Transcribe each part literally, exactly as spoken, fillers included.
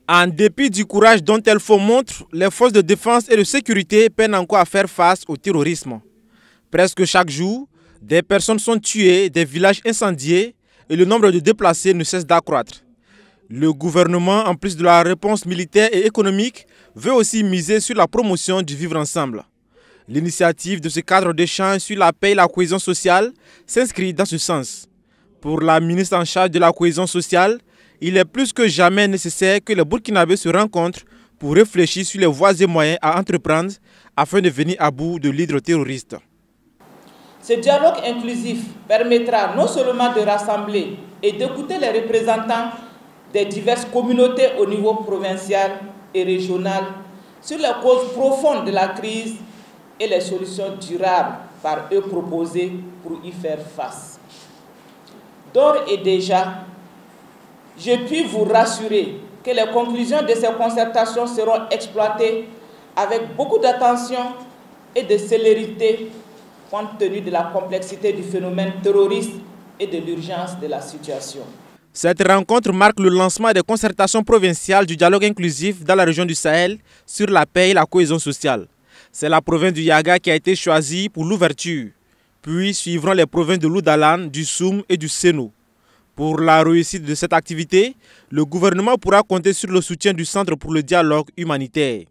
En dépit du courage dont elles font montre, les forces de défense et de sécurité peinent encore à faire face au terrorisme. Presque chaque jour, des personnes sont tuées, des villages incendiés et le nombre de déplacés ne cesse d'accroître. Le gouvernement, en plus de la réponse militaire et économique, veut aussi miser sur la promotion du vivre ensemble. L'initiative de ce cadre d'échange sur la paix et la cohésion sociale s'inscrit dans ce sens. Pour la ministre en charge de la cohésion sociale, il est plus que jamais nécessaire que les Burkinabés se rencontrent pour réfléchir sur les voies et moyens à entreprendre afin de venir à bout de l'hydre terroriste. Ce dialogue inclusif permettra non seulement de rassembler et d'écouter les représentants des diverses communautés au niveau provincial et régional sur les causes profondes de la crise et les solutions durables par eux proposées pour y faire face. D'ores et déjà, je puis vous rassurer que les conclusions de ces concertations seront exploitées avec beaucoup d'attention et de célérité compte tenu de la complexité du phénomène terroriste et de l'urgence de la situation. Cette rencontre marque le lancement des concertations provinciales du dialogue inclusif dans la région du Sahel sur la paix et la cohésion sociale. C'est la province du Yaga qui a été choisie pour l'ouverture. Puis suivront les provinces de l'Oudalan, du Soum et du Sénou. Pour la réussite de cette activité, le gouvernement pourra compter sur le soutien du Centre pour le dialogue humanitaire.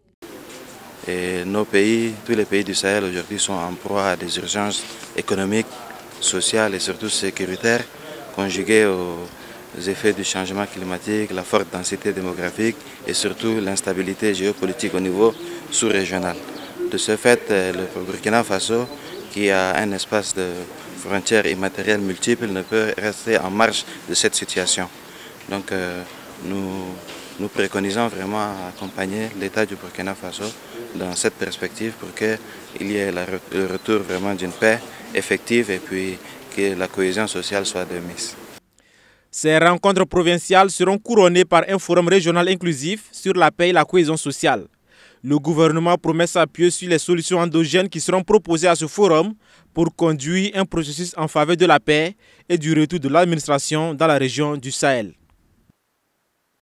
Et nos pays, tous les pays du Sahel aujourd'hui sont en proie à des urgences économiques, sociales et surtout sécuritaires, conjuguées aux effets du changement climatique, la forte densité démographique et surtout l'instabilité géopolitique au niveau sous-régional. De ce fait, le Burkina Faso, qui a un espace de frontières immatérielles multiples, ne peut rester en marge de cette situation. Donc euh, nous, nous préconisons vraiment à accompagner l'État du Burkina Faso dans cette perspective pour qu'il y ait la, le retour vraiment d'une paix effective et puis que la cohésion sociale soit de mise. Ces rencontres provinciales seront couronnées par un forum régional inclusif sur la paix et la cohésion sociale. Le gouvernement promet s'appuyer sur les solutions endogènes qui seront proposées à ce forum pour conduire un processus en faveur de la paix et du retour de l'administration dans la région du Sahel.